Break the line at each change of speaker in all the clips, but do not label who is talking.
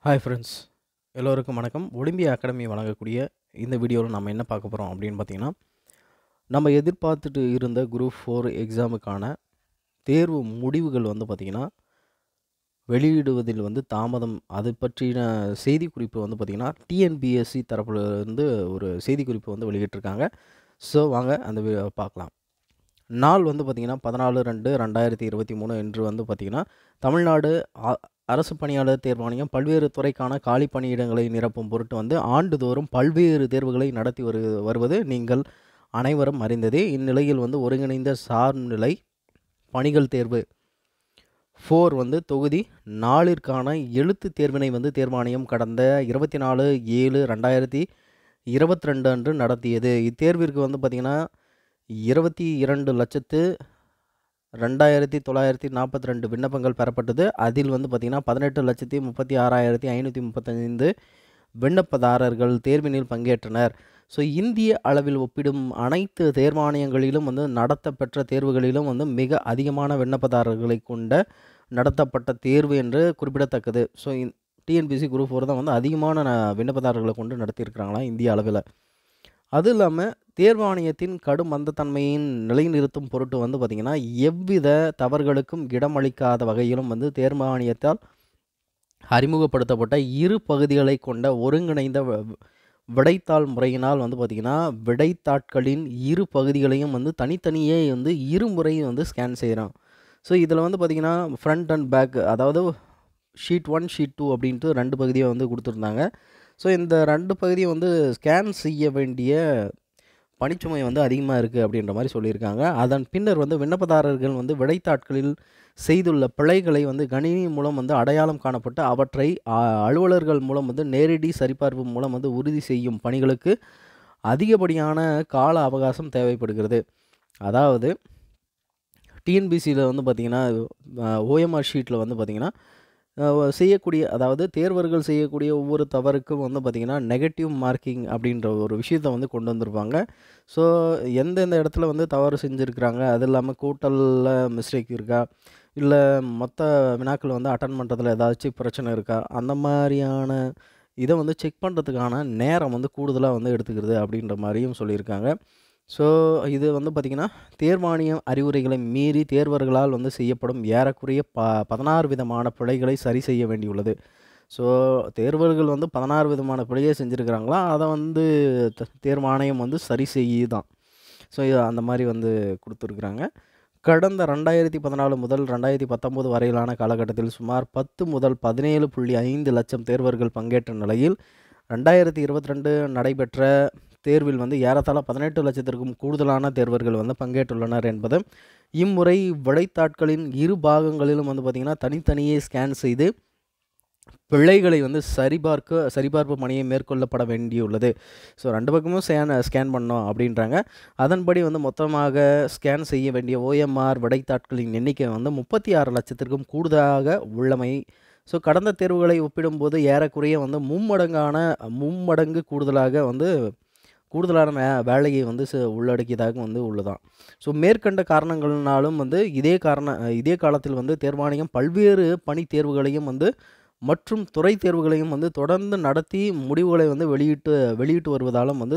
Hi friends, எல்லோருக்கும் வணக்கம். Olympia academy வழங்கக்கூடிய இந்த வீடியோவில் நம்ம என்ன பார்க்க போகிறோம் அப்படின்னு பார்த்தீங்கன்னா, நம்ம எதிர்பார்த்துட்டு இருந்த குரூப் 4 எக்ஸாமுக்கான தேர்வு முடிவுகள் வந்து பார்த்திங்கன்னா வெளியிடுவதில் வந்து தாமதம். அது பற்றின செய்திக்குறிப்பு வந்து பார்த்திங்கன்னா டிஎன்பிஎஸ்சி தரப்புல இருந்து ஒரு செய்திக்குறிப்பு வந்து வெளியிட்டிருக்காங்க. ஸோ வாங்க அந்த பார்க்கலாம். நாள் வந்து பார்த்திங்கன்னா 14/2/2023 என்று வந்து பார்த்திங்கன்னா தமிழ்நாடு அரசு பணியாளர் தேர்வாணையம் பல்வேறு துறைக்கான காலி பணியிடங்களை நிரப்பும் பொருட்டு வந்து ஆண்டுதோறும் பல்வேறு தேர்வுகளை நடத்தி வருவது நீங்கள் அனைவரும் அறிந்ததே. இந்நிலையில் வந்து ஒருங்கிணைந்த சார்நிலை பணிகள் தேர்வு 4 வந்து தொகுதி 4ற்கான எழுத்து தேர்வினை வந்து தேர்வாணையம் கடந்த 24/7/2022 அன்று நடத்தியது. இத்தேர்விற்கு வந்து பார்த்திங்கன்னா 22,02,942 விண்ணப்பங்கள் பெறப்பட்டது. அதில் வந்து பார்த்திங்கன்னா 18,36,535 விண்ணப்பதாரர்கள் தேர்வினில் பங்கேற்றனர். ஸோ இந்திய அளவில் ஒப்பிடும் அனைத்து தேர்வாணையங்களிலும் வந்து நடத்தப்பெற்ற தேர்வுகளிலும் வந்து மிக அதிகமான விண்ணப்பதாரர்களை கொண்ட நடத்தப்பட்ட தேர்வு என்று குறிப்பிடத்தக்கது. ஸோ டிஎன்பிஎஸ்சி குரூப் 4 தான் வந்து அதிகமான விண்ணப்பதாரர்களை கொண்டு நடத்தியிருக்கிறாங்களாம் இந்திய அளவில். அது இல்லாமல் தேர்வாணையத்தின் கடும் மந்தத்தன்மையின் நிலைநிறுத்தும் பொருட்டு வந்து பார்த்திங்கன்னா எவ்வித தவறுகளுக்கும் இடமளிக்காத வகையிலும் வந்து தேர்வாணையத்தால் அறிமுகப்படுத்தப்பட்ட இரு பகுதிகளை கொண்ட ஒருங்கிணைந்த விடைத்தாள் முறையினால் வந்து பார்த்திங்கன்னா விடைத்தாட்களின் இரு பகுதிகளையும் வந்து தனித்தனியே வந்து இருமுறை வந்து ஸ்கேன் செய்கிறோம். ஸோ இதில் வந்து பார்த்திங்கன்னா ஃப்ரண்ட் அண்ட் பேக், அதாவது ஷீட் 1 ஷீட் 2 அப்படின்ட்டு 2 பகுதியை வந்து கொடுத்துருந்தாங்க. ஸோ இந்த 2 பகுதியை வந்து ஸ்கேன் செய்ய வேண்டிய பணிச்சுமை வந்து அதிகமாக இருக்குது அப்படின்ற மாதிரி சொல்லியிருக்காங்க. அதன் பின்னர் வந்து விண்ணப்பதாரர்கள் வந்து விடைத்தாட்களில் செய்துள்ள பிழைகளை வந்து கணினி மூலம் வந்து அடையாளம் காணப்பட்டு அவற்றை அலுவலர்கள் மூலம் வந்து நேரடி சரிபார்ப்பு மூலம் வந்து உறுதி செய்யும் பணிகளுக்கு அதிகப்படியான கால அவகாசம் தேவைப்படுகிறது. அதாவது டிஎன்பிசியில் வந்து பார்த்திங்கன்னா ஓஎம்ஆர் ஷீட்டில் வந்து பார்த்திங்கன்னா செய்யக்கூடிய, அதாவது தேர்வர்கள் செய்யக்கூடிய ஒவ்வொரு தவறுக்கும் வந்து பார்த்திங்கன்னா நெகட்டிவ் மார்க்கிங் அப்படின்ற ஒரு விஷயத்தை வந்து கொண்டு வந்திருப்பாங்க. ஸோ எந்தெந்த இடத்துல வந்து தவறு செஞ்சுருக்கிறாங்க, அது இல்லாமல் கூட்டலில் மிஸ்டேக் இருக்கா, இல்லை மொத்த வினாக்கள் வந்து அட்டன் பண்ணுறதுல ஏதாச்சும் பிரச்சனை இருக்கா, அந்த மாதிரியான இதை வந்து செக் பண்ணுறதுக்கான நேரம் வந்து கூடுதலாக வந்து எடுத்துக்கிறது அப்படின்ற மாதிரியும் சொல்லியிருக்காங்க. ஸோ இது வந்து பார்த்திங்கன்னா தேர்வாணைய அறிவுரைகளை மீறி தேர்வர்களால் வந்து செய்யப்படும் ஏறக்குறைய 16 விதமான பிழைகளை சரி செய்ய வேண்டியுள்ளது. ஸோ தேர்வர்கள் வந்து 16 விதமான பிழையை செஞ்சுருக்கிறாங்களா, அதை வந்து தேர்வாணையம் வந்து சரி செய்யுதான். ஸோ அந்த மாதிரி வந்து கொடுத்துருக்குறாங்க. கடந்த 2014 முதல் 2019 வரையிலான காலகட்டத்தில் சுமார் 10 முதல் 17.5 லட்சம் தேர்வர்கள் பங்கேற்ற நிலையில் 2022 நடைபெற்ற தேர்வில் வந்து ஏறத்தாழ 18 லட்சத்திற்கும் கூடுதலான தேர்வர்கள் வந்து பங்கேற்றுள்ளனர் என்பது இம்முறை விடைத்தாட்களின் இரு பாகங்களிலும் வந்து பார்த்திங்கன்னா தனித்தனியே ஸ்கேன் செய்து பிழைகளை வந்து சரிபார்ப்பு பணியை மேற்கொள்ளப்பட வேண்டியுள்ளது. ஸோ 2 பக்கமும் ஸ்கேன் பண்ணோம் அப்படின்றாங்க. அதன்படி வந்து மொத்தமாக ஸ்கேன் செய்ய வேண்டிய ஓஎம்ஆர் விடைத்தாட்களின் எண்ணிக்கை வந்து 36 லட்சத்திற்கும் கூடுதலாக உள்ளமை. ஸோ கடந்த தேர்வுகளை ஒப்பிடும்போது ஏறக்குறைய வந்து மும்மடங்கு கூடுதலான வேலையை வந்து உள்ளடக்கியதாக வந்து உள்ளதான். ஸோ மேற்கண்ட காரணங்கள்னாலும் வந்து இதே காலத்தில் வந்து தேர்வாணையம் பல்வேறு பணி தேர்வுகளையும் வந்து மற்றும் துறை தேர்வுகளையும் வந்து தொடர்ந்து நடத்தி முடிவுகளை வந்து வெளியிட்டு வருவதாலும் வந்து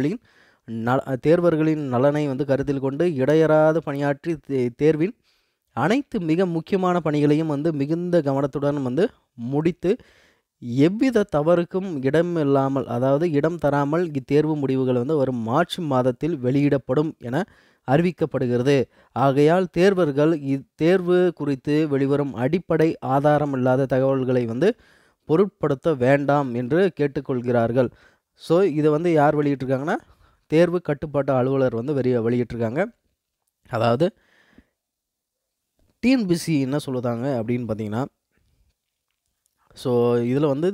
தேர்வர்களின் நலனை வந்து கருத்தில் கொண்டு இடையறாது பணியாற்றி தேர்வின் அனைத்து மிக முக்கியமான பணிகளையும் வந்து மிகுந்த கவனத்துடன் வந்து முடித்து எவ்வித தவறுக்கும் இடமில்லாமல், அதாவது இடம் தராமல் இத்தேர்வு முடிவுகள் வந்து வரும் மார்ச் மாதத்தில் வெளியிடப்படும் என அறிவிக்கப்படுகிறது. ஆகையால் தேர்வர்கள் இத்தேர்வு குறித்து வெளிவரும் அடிப்படை ஆதாரம் இல்லாத தகவல்களை வந்து பொருட்படுத்த வேண்டாம் என்று கேட்டுக்கொள்கிறார்கள். ஸோ இதை வந்து யார் வெளியிட்டிருக்காங்கன்னா தேர்வு கட்டுப்பாட்டு அலுவலர் வந்து வெளியிட்டிருக்காங்க. அதாவது டிஎன்பிஎஸ்சி என்ன சொல்லுதாங்க அப்படின்னு பார்த்தீங்கன்னா, ஸோ இதில் வந்து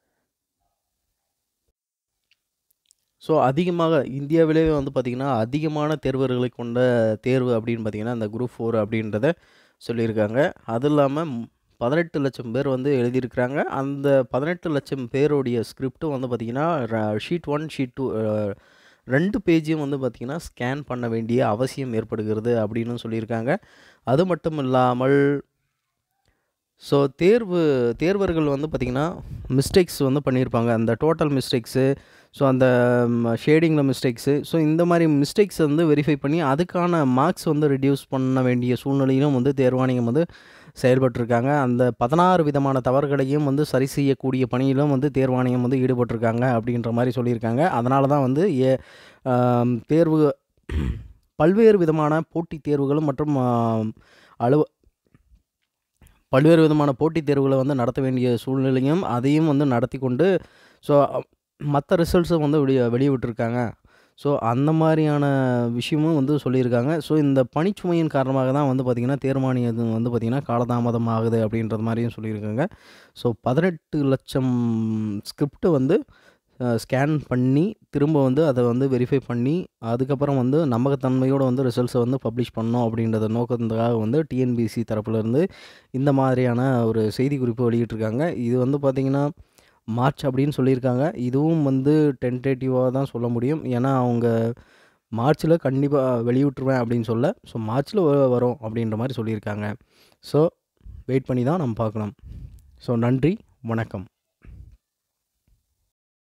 அதிகமாக இந்தியாவிலே வந்து பார்த்திங்கன்னா அதிகமான தேர்வர்களை கொண்ட தேர்வு அப்படின்னு பார்த்திங்கன்னா இந்த குரூப் 4 அப்படின்றத சொல்லியிருக்காங்க. அது இல்லாமல் 18 லட்சம் பேர் வந்து எழுதியிருக்கிறாங்க. அந்த 18 லட்சம் பேருடைய ஸ்கிரிப்டும் வந்து பார்த்திங்கன்னா ஷீட் 1 ஷீட் 2 2 பேஜையும் வந்து பார்த்திங்கன்னா ஸ்கேன் பண்ண வேண்டிய அவசியம் ஏற்படுகிறது அப்படின்னு சொல்லியிருக்காங்க. அது மட்டும் இல்லாமல் ஸோ தேர்வர்கள் வந்து பார்த்திங்கன்னா, மிஸ்டேக்ஸ் வந்து பண்ணியிருப்பாங்க. அந்த டோட்டல் மிஸ்டேக்ஸு, ஸோ அந்த ஷேடிங்கில மிஸ்டேக்ஸு, ஸோ இந்த மாரி மிஸ்டேக்ஸ் வந்து வெரிஃபை பண்ணி, அதுக்கான மார்க்ஸ் வந்து ரெட்யூஸ் பண்ண வேண்டிய சூழ்நிலையிலும் வந்து தேர்வாணையம் வந்து செயல்பட்டுருக்காங்க. அந்த 16 விதமான தவறுகளையும் வந்து சரி செய்யக்கூடிய பணியிலும் வந்து தேர்வாணையம் வந்து ஈடுபட்டுருக்காங்க அப்படின்ற மாரி சொல்லியிருக்காங்க. அதனால தான் வந்து தேர்வு பல்வேறு விதமான போட்டித் தேர்வுகளும் மற்றும் அலுவ பல்வேறு விதமான போட்டித் தேர்வுகள வந்து நடத்த வேண்டிய சூழ்நிலையும், அதையும் வந்து நடத்தி கொண்டு, ஸோ மத்த ரிசல்ட்ஸும் வந்து வெளியிட்டுருக்காங்க. ஸோ அந்த மாரியான விஷயமும் வந்து சொல்லியிருக்காங்க. ஸோ இந்த பணிச்சுமையின் காரணமாக தான் வந்து பார்த்திங்கன்னா, தேர்மானியம் வந்து பார்த்திங்கன்னா, காலதாமதம் ஆகுது அப்படின்றது மாரியும் சொல்லியிருக்காங்க. ஸோ 18,00,000 ஸ்கிரிப்ட் வந்து ஸ்கேன் பண்ணி, திரும்ப வந்து அத வந்து வெரிஃபை பண்ணி, அதுக்கப்புறம் வந்து நம்பகத்தன்மையோட வந்து ரிசல்ட்ஸ வந்து பப்ளிஷ் பண்ணணும் அப்படின்றத நோக்கத்துக்காக வந்து டிஎன்பிஎஸ்சி தரப்புலேருந்து இந்த மாதிரியான ஒரு செய்திக்குறிப்பு வெளியிட்டிருக்காங்க. இது வந்து பார்த்திங்கன்னா, மார்ச் அப்படின்னு சொல்லியிருக்காங்க. இதுவும் வந்து டென்டேட்டிவா தான் சொல்ல முடியும். ஏன்னா, அவங்க மார்ச்ல கண்டிப்பா வெளியிட்டுருவேன் அப்படின்னு சொல்லல. ஸோ மார்ச்ல வரும் அப்படின்ற மாரி சொல்லியிருக்காங்க. ஸோ வெயிட் பண்ணி தான் நம்ம பார்க்கணும். ஸோ நன்றி, வணக்கம்.